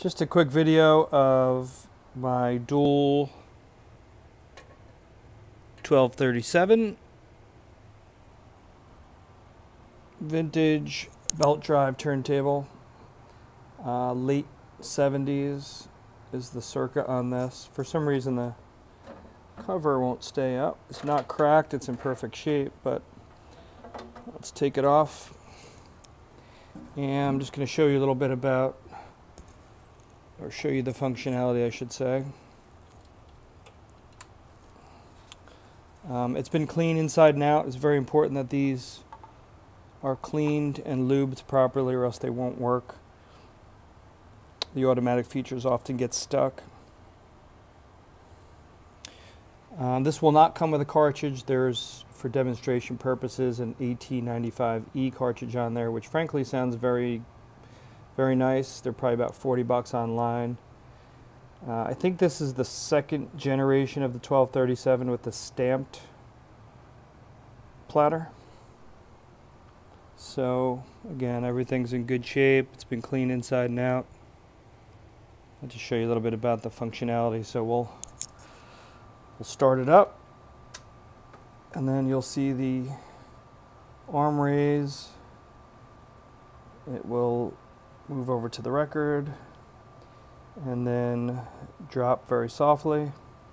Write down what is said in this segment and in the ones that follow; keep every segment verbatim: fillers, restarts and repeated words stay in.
Just a quick video of my dual twelve thirty-seven vintage belt drive turntable. Uh, late seventies is the circuit on this. For some reason the cover won't stay up. It's not cracked, it's in perfect shape, but let's take it off. And I'm just going to show you a little bit about, or show you the functionality, I should say. Um, it's been cleaned inside and out. It's very important that these are cleaned and lubed properly, or else they won't work. The automatic features often get stuck. Um, this will not come with a cartridge. There's, for demonstration purposes, an A T ninety-five E cartridge on there, which frankly sounds very, very nice. They're probably about forty bucks online. Uh, I think this is the second generation of the twelve thirty-seven with the stamped platter. So again, everything's in good shape. It's been cleaned inside and out. I'll just show you a little bit about the functionality. So we'll we'll start it up, and then you'll see the arm raise. It will move over to the record and then drop very softly.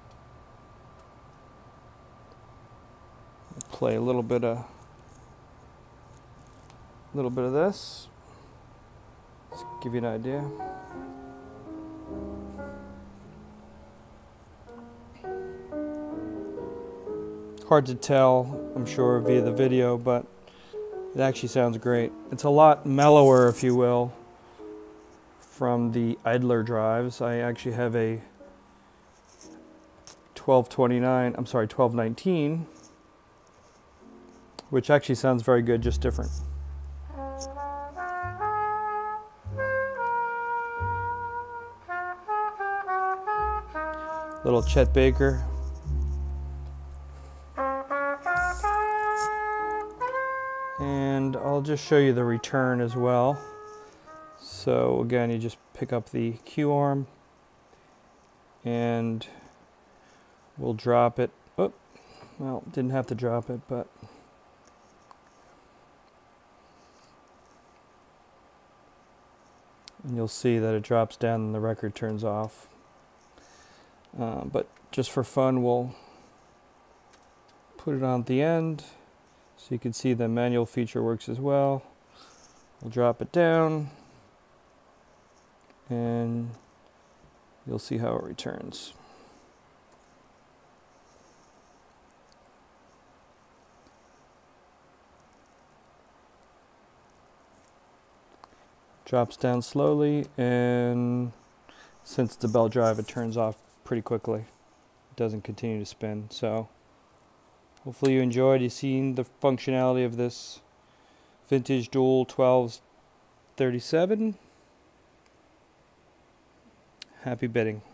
Play a little bit of a little bit of this. Just give you an idea. Hard to tell, I'm sure, via the video, but it actually sounds great. It's a lot mellower, if you will, from the idler drives. I actually have a twelve twenty-nine, I'm sorry, twelve nineteen, which actually sounds very good, just different. Little Chet Baker. And I'll just show you the return as well. So again, you just pick up the Q arm and we'll drop it. Oh, well, didn't have to drop it, but and you'll see that it drops down and the record turns off. Uh, but just for fun, we'll put it on at the end. So you can see the manual feature works as well. We'll drop it down and you'll see how it returns. Drops down slowly, and since it's a belt drive, it turns off pretty quickly. It doesn't continue to spin. So hopefully you enjoyed. You've seen the functionality of this vintage dual twelve thirty-seven. Happy bidding.